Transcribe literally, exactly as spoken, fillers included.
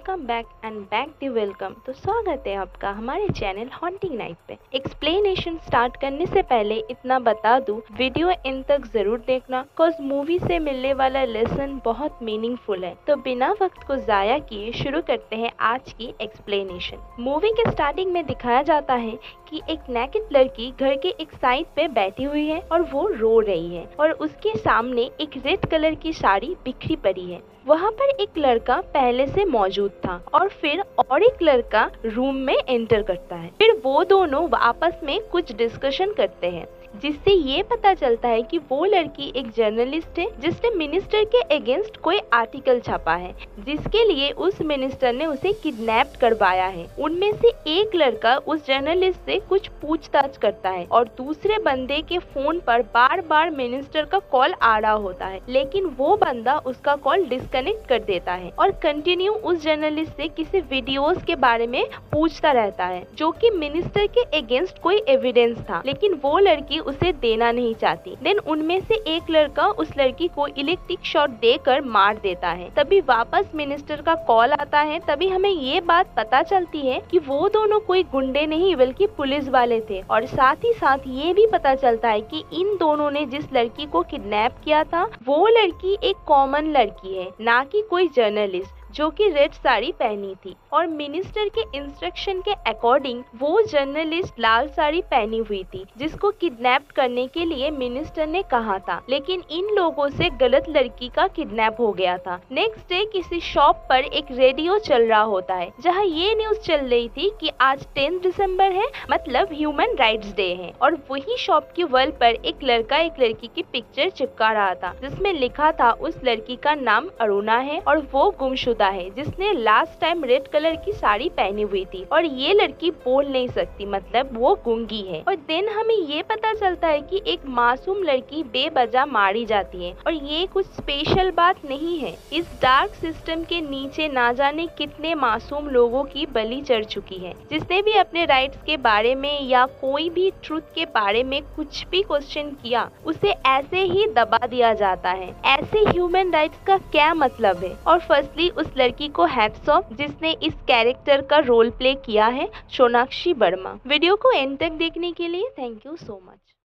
Welcome back and back the welcome. तो स्वागत है आपका हमारे चैनल हॉन्टिंग नाइट पे। एक्सप्लेनेशन स्टार्ट करने से पहले इतना बता दूं, वीडियो इन तक जरूर देखना, कॉज मूवी से मिलने वाला लेसन बहुत मीनिंगफुल है। तो बिना वक्त को जाया किए शुरू करते हैं आज की एक्सप्लेनेशन। मूवी के स्टार्टिंग में दिखाया जाता है कि एक नेकेड लड़की घर के एक साइड पे बैठी हुई है और वो रो रही है और उसके सामने एक रेड कलर की साड़ी बिखरी पड़ी है। वहाँ पर एक लड़का पहले से मौजूद था और फिर और एक लड़का रूम में एंटर करता है। फिर वो दोनों आपस में कुछ डिस्कशन करते हैं, जिससे ये पता चलता है कि वो लड़की एक जर्नलिस्ट है जिसने मिनिस्टर के अगेंस्ट कोई आर्टिकल छापा है, जिसके लिए उस मिनिस्टर ने उसे किडनैप करवाया है। उनमें से एक लड़का उस जर्नलिस्ट से कुछ पूछताछ करता है और दूसरे बंदे के फोन पर बार बार मिनिस्टर का कॉल आ रहा होता है, लेकिन वो बंदा उसका कॉल डिस्कनेक्ट कर देता है और कंटिन्यू उस जर्नलिस्ट से किसी वीडियोस के बारे में पूछता रहता है, जो कि मिनिस्टर के अगेंस्ट कोई एविडेंस था, लेकिन वो लड़की उसे देना नहीं चाहती। देन उनमें से एक लड़का उस लड़की को इलेक्ट्रिक शॉट देकर मार देता है। तभी वापस मिनिस्टर का कॉल आता है। तभी हमें ये बात पता चलती है कि वो दोनों कोई गुंडे नहीं बल्कि पुलिस वाले थे, और साथ ही साथ ये भी पता चलता है कि इन दोनों ने जिस लड़की को किडनैप किया था वो लड़की एक कॉमन लड़की है, ना कि कोई जर्नलिस्ट जो कि रेड साड़ी पहनी थी। और मिनिस्टर के इंस्ट्रक्शन के अकॉर्डिंग वो जर्नलिस्ट लाल साड़ी पहनी हुई थी, जिसको किडनैप करने के लिए मिनिस्टर ने कहा था, लेकिन इन लोगों से गलत लड़की का किडनैप हो गया था। नेक्स्ट डे किसी शॉप पर एक रेडियो चल रहा होता है, जहां ये न्यूज चल रही थी कि आज टेंथ दिसंबर है, मतलब ह्यूमन राइट्स डे है। और वही शॉप की वॉल पर एक लड़का एक लड़की की पिक्चर चिपका रहा था, जिसमें लिखा था उस लड़की का नाम अरुणा है और वो गुमशुदा है, जिसने लास्ट टाइम रेड कलर की साड़ी पहनी हुई थी, और ये लड़की बोल नहीं सकती, मतलब वो गूंगी है। और देन हमें ये पता चलता है कि एक मासूम लड़की बेवजह मारी जाती है, और ये कुछ स्पेशल बात नहीं है। इस डार्क सिस्टम के नीचे ना जाने कितने मासूम लोगों की बलि चढ़ चुकी है। जिसने भी अपने राइट्स के बारे में या कोई भी ट्रुथ के बारे में कुछ भी क्वेश्चन किया, उसे ऐसे ही दबा दिया जाता है। ऐसे ह्यूमन राइट्स का क्या मतलब है? और फर्स्टली उस लड़की को हैट्स ऑफ जिसने इस कैरेक्टर का रोल प्ले किया है, सोनाक्षी वर्मा। वीडियो को एंड तक देखने के लिए थैंक यू सो मच।